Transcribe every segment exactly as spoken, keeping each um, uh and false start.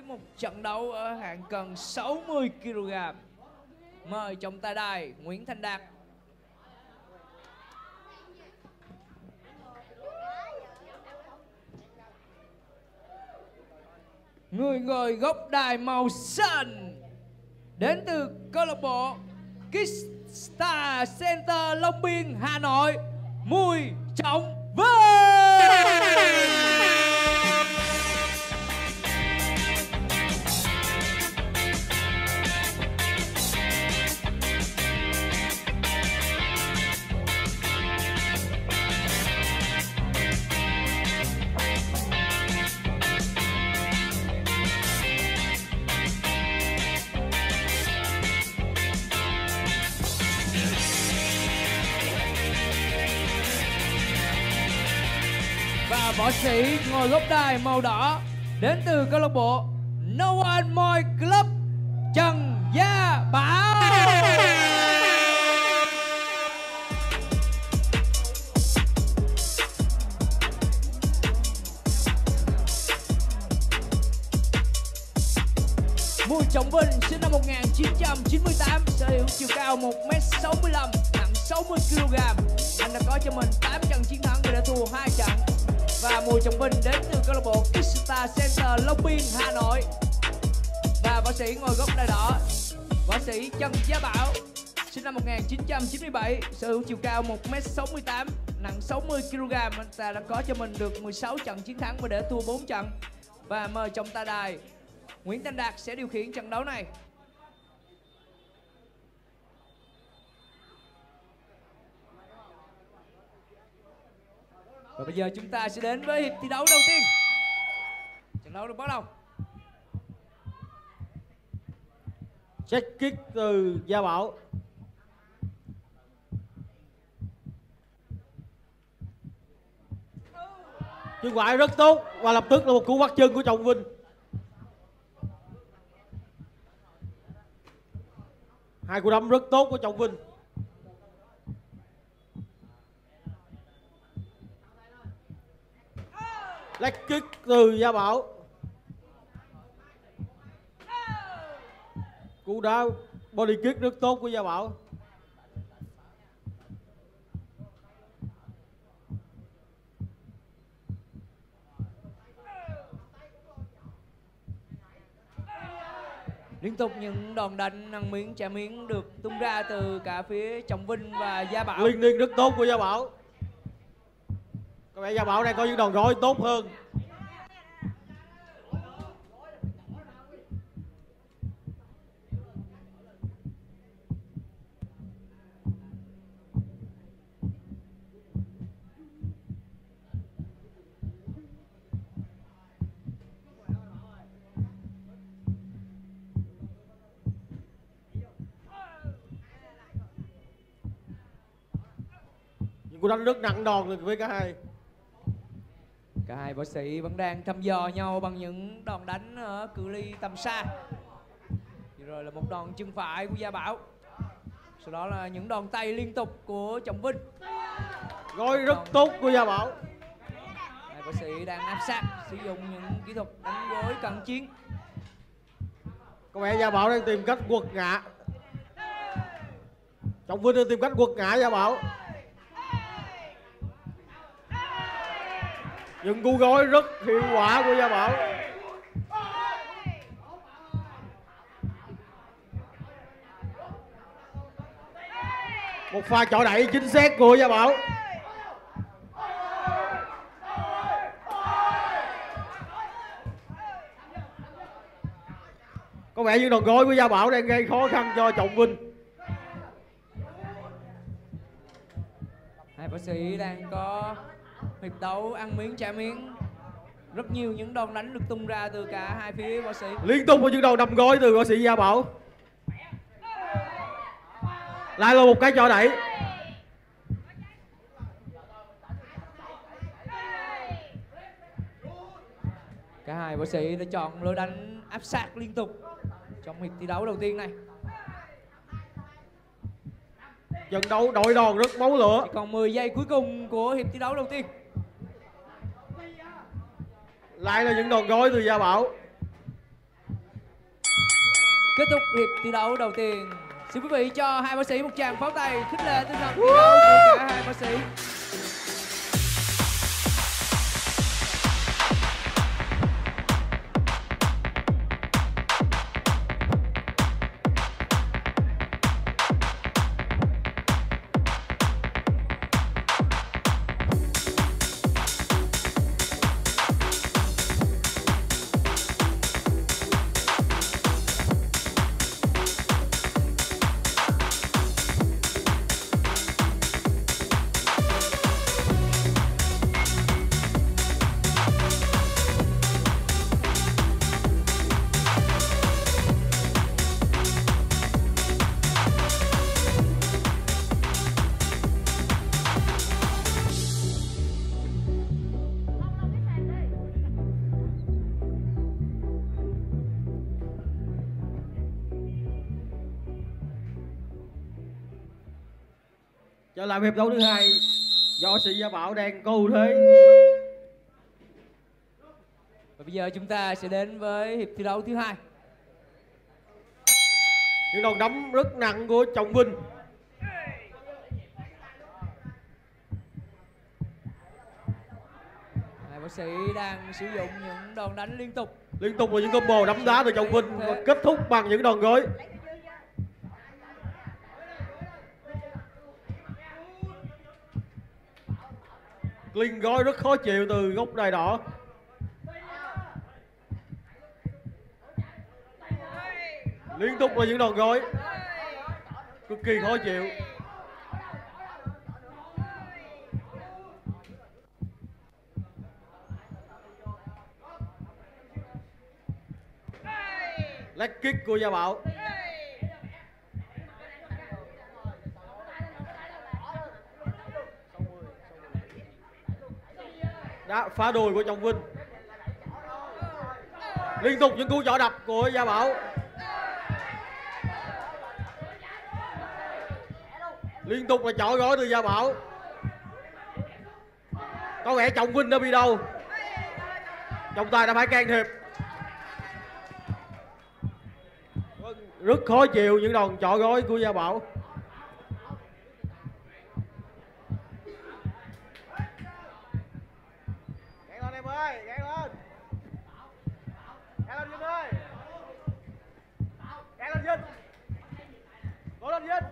với một trận đấu ở hạng cân sáu mươi ki lô gam. Mời trọng tài đài Nguyễn Thành Đạt. Người ngồi góc đài màu xanh đến từ câu lạc bộ Kickstar Center Long Biên, Hà Nội, Bùi Trọng Vinh. Và võ sĩ ngồi góc đài màu đỏ đến từ câu lạc bộ No One Moi Club, Trần Gia Bảo. Bùi Trọng Vinh sinh năm một nghìn chín trăm chín mươi tám, sở hữu chiều cao một mét sáu mươi lăm, nặng sáu mươi ki lô gam. Anh đã có cho mình tám trận chiến thắng và đã thua hai trận. Và Bùi Trọng Vinh đến từ câu lạc bộ Kickstar Center Long Biên, Hà Nội. Và võ sĩ ngồi góc đài đỏ, võ sĩ Trần Gia Bảo sinh năm một nghìn chín trăm chín mươi bảy, sở hữu chiều cao một mét sáu mươi tám, nặng sáu mươi ki lô gam. Anh ta đã có cho mình được mười sáu trận chiến thắng và để thua bốn trận. Và mời trọng tài đài Nguyễn Thành Đạt sẽ điều khiển trận đấu này. Và bây giờ chúng ta sẽ đến với hiệp thi đấu đầu tiên. Trận đấu được bắt đầu. Check kick từ Gia Bảo. Chân ngoại rất tốt và lập tức là một cú bắt chân của Trọng Vinh. Hai cú đấm rất tốt của Trọng Vinh. Leg kick từ Gia Bảo. Cú đá body kick rất tốt của Gia Bảo. Liên tục những đòn đánh ăn miếng trả miếng được tung ra từ cả phía Trọng Vinh và Gia Bảo. Liên liên rất tốt của Gia Bảo. Có vẻ Gia Bảo đang có những đòn gối tốt hơn. Cú đánh rất nặng đòn với cả hai. Cả hai võ sĩ vẫn đang thăm dò nhau bằng những đòn đánh ở cự ly tầm xa. Vừa rồi là một đòn chân phải của Gia Bảo. Sau đó là những đòn tay liên tục của Trọng Vinh. Gối rất đòn tốt của Gia Bảo. Hai võ sĩ đang áp sát, sử dụng những kỹ thuật đánh gối cận chiến. Có vẻ Gia Bảo đang tìm cách quật ngã. Trọng Vinh đang tìm cách quật ngã Gia Bảo. Những cú gối rất hiệu quả của Gia Bảo. Một pha chọi đẩy chính xác của Gia Bảo. Có vẻ những đòn gối của Gia Bảo đang gây khó khăn cho Trọng Vinh. Hai võ sĩ đang có hiệp đấu ăn miếng trả miếng. Rất nhiều những đòn đánh được tung ra từ cả hai phía võ sĩ. Liên tục những đòn đâm gối từ võ sĩ Gia Bảo. Lại là một cái chọi đẩy. Cả hai võ sĩ đã chọn lối đánh áp sát liên tục trong hiệp thi đấu đầu tiên này. Trận đấu đội đòn rất máu lửa. Chỉ còn mười giây cuối cùng của hiệp thi đấu đầu tiên. Lại là những đòn gối từ Gia Bảo. Kết thúc hiệp thi đấu đầu tiên. Xin quý vị cho hai võ sĩ một tràng pháo tay khích lệ tinh thần thi đấu của cả hai võ sĩ. Trở lại hiệp đấu thứ hai, võ sĩ Gia Bảo đang có ưu thế. Và bây giờ chúng ta sẽ đến với hiệp thi đấu thứ hai. Những đòn đấm rất nặng của Trọng Vinh. Hai võ sĩ đang sử dụng những đòn đánh liên tục. Liên tục là những combo đấm đá từ Trọng Vinh và kết thúc bằng những đòn gối. Liên gói rất khó chịu từ góc đai đỏ. Liên tục là những đòn gối cực kỳ khó chịu. Leg kick của Gia Bảo. Đá phá đùi của Trọng Vinh. Liên tục những cú chỏ đập của Gia Bảo. Liên tục là chỏ gói từ Gia Bảo. Có vẻ Trọng Vinh đã bị đau. Trọng tài đã phải can thiệp. Rất khó chịu những đòn chỏ gói của Gia Bảo. Gán lên em ơi, gán lên. Gán lên Vinh ơi. Gán lên Vinh. Cố lên Vinh.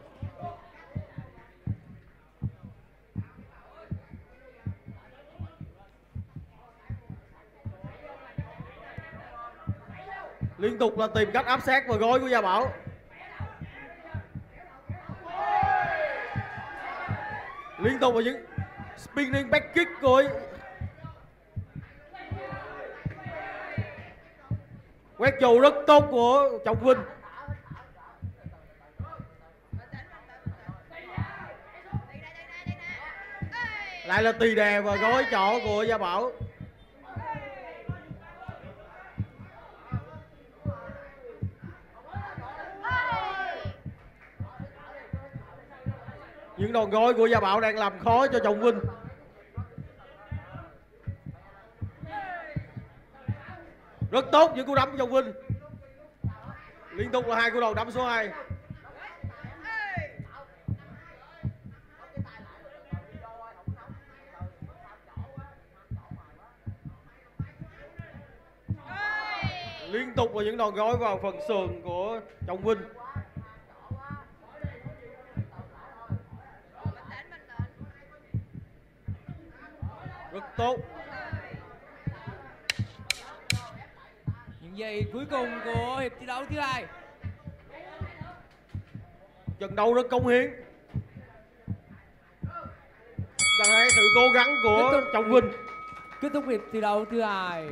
Liên tục là tìm cách áp sát vào gối của Gia Bảo. Liên tục là những spinning back kick của quét trụ rất tốt của Trọng Vinh. Lại là tì đè và gối chỏ của Gia Bảo. Những đòn gối của Gia Bảo đang làm khó cho Trọng Vinh. Rất tốt những cú đấm của Trọng Vinh. Liên tục là hai cú đầu đấm số hai. Liên tục là những đòn gối vào phần sườn của Trọng Vinh. Rất tốt. Những giây cuối cùng của hiệp thi đấu thứ hai. Trận đấu rất cống hiến. Và thấy sự cố gắng của Trọng Vinh. Kết thúc hiệp thi đấu thứ hai.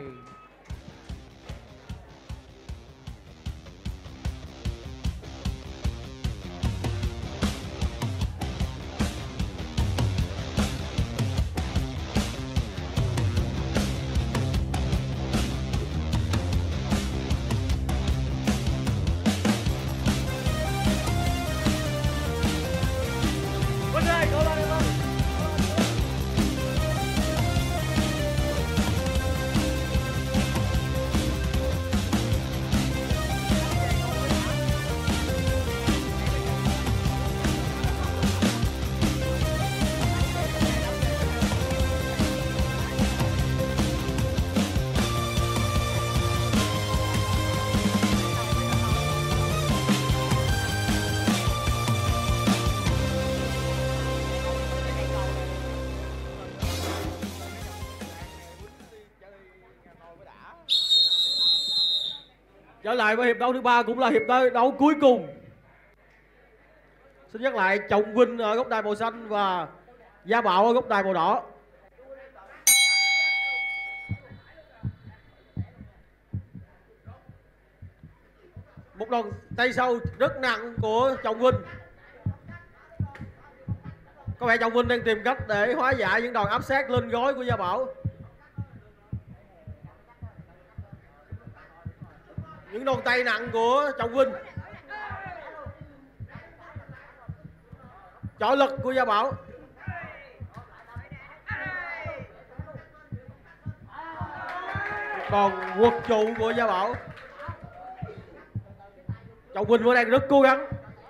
Trở lại với hiệp đấu thứ ba cũng là hiệp đấu cuối cùng. Xin nhắc lại, Trọng Vinh ở góc đài màu xanh và Gia Bảo ở góc đài màu đỏ. Một đòn tay sau rất nặng của Trọng Vinh. Có vẻ Trọng Vinh đang tìm cách để hóa giải những đòn áp sát lên gối của Gia Bảo. Những đòn tay nặng của Trọng Vinh. Chọi lực của Gia Bảo. Còn quật trụ của Gia Bảo. Trọng Vinh vẫn đang rất cố gắng.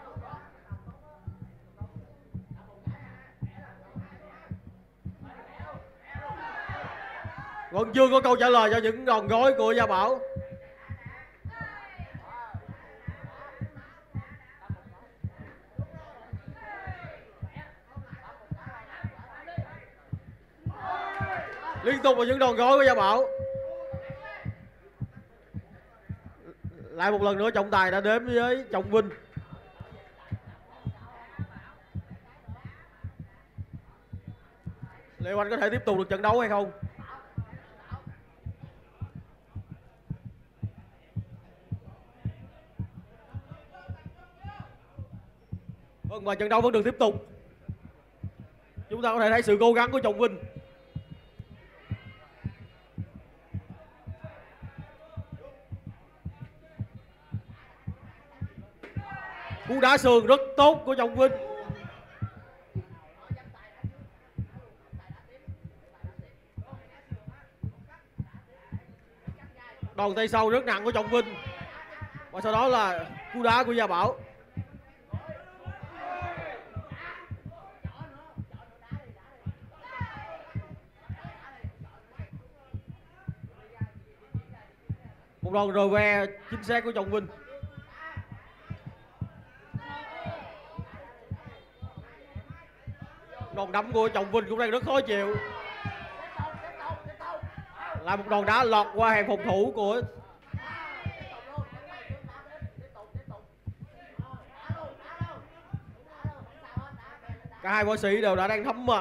Vẫn chưa có câu trả lời cho những đòn gối của Gia Bảo. Liên tục vào những đòn gối của Gia Bảo. Lại một lần nữa trọng tài đã đếm với Trọng Vinh. Liệu anh có thể tiếp tục được trận đấu hay không? Vâng, và trận đấu vẫn được tiếp tục. Chúng ta có thể thấy sự cố gắng của Trọng Vinh. Cú đá sườn rất tốt của Trọng Vinh. Đòn tay sau rất nặng của Trọng Vinh. Và sau đó là cú đá của Gia Bảo. Một đòn rờ ve chính xác của Trọng Vinh. Đòn đấm của Trọng Vinh cũng đang rất khó chịu. Lại một đòn đá lọt qua hàng phòng thủ của cả hai võ sĩ đều đã đang thấm mệt.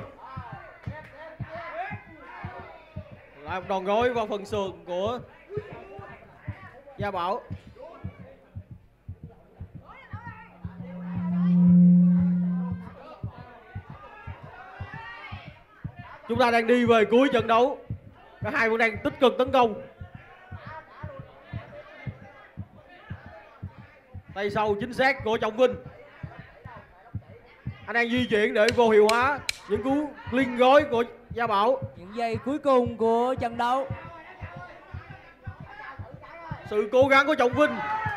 Lại một đòn gối vào phần sườn của Gia Bảo. Chúng ta đang đi về cuối trận đấu. Cả hai vẫn đang tích cực tấn công. Tay sau chính xác của Trọng Vinh. Anh đang di chuyển để vô hiệu hóa những cú liên gối của Gia Bảo. Những giây cuối cùng của trận đấu. Sự cố gắng của Trọng Vinh.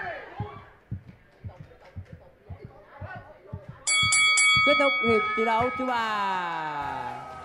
Kết thúc hiệp thi đấu thứ ba.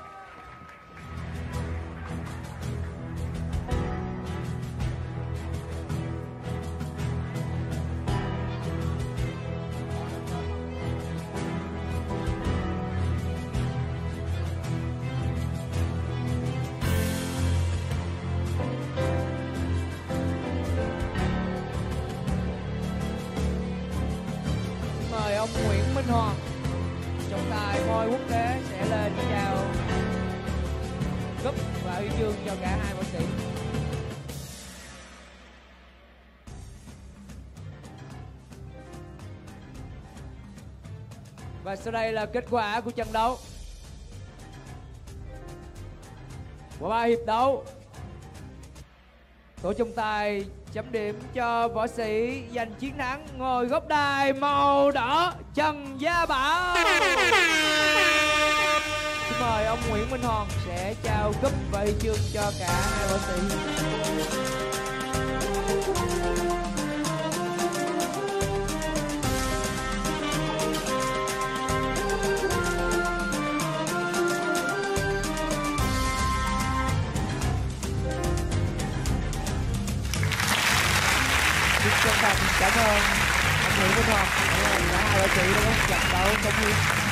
Mời ông Nguyễn Minh Hoàng, trọng tài ngôi quốc tế sẽ lên chào cúp và huy chương cho cả hai võ sĩ. Và sau đây là kết quả của trận đấu. Qua ba hiệp đấu, tổ trọng tài chấm điểm cho võ sĩ giành chiến thắng ngồi góc đài màu đỏ Trần Gia Bảo. Xin mời ông Nguyễn Minh Hoàng sẽ trao cúp và huy chương cho cả hai võ sĩ. Chân thành cảm ơn ông Nguyễn Minh Hoàng, cảm ơn cả hai võ sĩ đã có trận đấu công hiến.